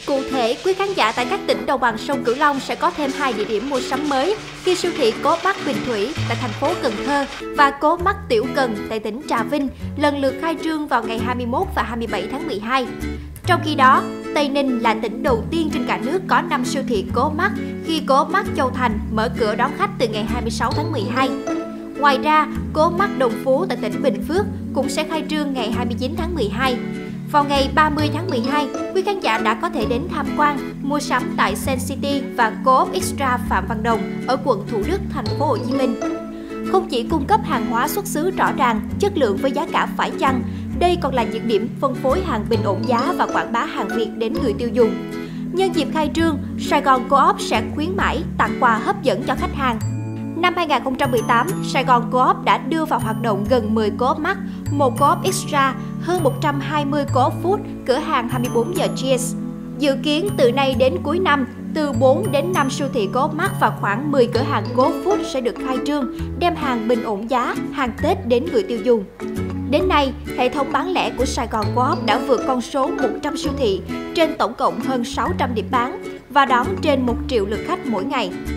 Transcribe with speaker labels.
Speaker 1: Cụ thể, quý khán giả tại các tỉnh đồng bằng sông Cửu Long sẽ có thêm 2 địa điểm mua sắm mới khi siêu thị Co.op Mart Bình Thủy tại thành phố Cần Thơ và Co.op Mart Tiểu Cần tại tỉnh Trà Vinh lần lượt khai trương vào ngày 21 và 27 tháng 12. Trong khi đó, Tây Ninh là tỉnh đầu tiên trên cả nước có 5 siêu thị Co.op Mart khi Co.op Mart Châu Thành mở cửa đón khách từ ngày 26 tháng 12. Ngoài ra, Co.op Mart Đồng Phú tại tỉnh Bình Phước cũng sẽ khai trương ngày 29 tháng 12. Vào ngày 30 tháng 12, quý khán giả đã có thể đến tham quan, mua sắm tại Sen City và Co.op Extra Phạm Văn Đồng ở quận Thủ Đức, thành phố Hồ Chí Minh. Không chỉ cung cấp hàng hóa xuất xứ rõ ràng, chất lượng với giá cả phải chăng, đây còn là những điểm phân phối hàng bình ổn giá và quảng bá hàng Việt đến người tiêu dùng. Nhân dịp khai trương, Sài Gòn Co.op sẽ khuyến mãi tặng quà hấp dẫn cho khách hàng. Năm 2018, Sài Gòn Co.op đã đưa vào hoạt động gần 10 Co.op Mart, một Co.op Extra, hơn 120 Co.op Food, cửa hàng 24 giờ Cheers. Dự kiến từ nay đến cuối năm, từ 4 đến 5 siêu thị Co.op Mart và khoảng 10 cửa hàng Co.op Food sẽ được khai trương, đem hàng bình ổn giá, hàng Tết đến người tiêu dùng. Đến nay, hệ thống bán lẻ của Sài Gòn Co.op đã vượt con số 100 siêu thị trên tổng cộng hơn 600 điểm bán và đón trên 1 triệu lượt khách mỗi ngày.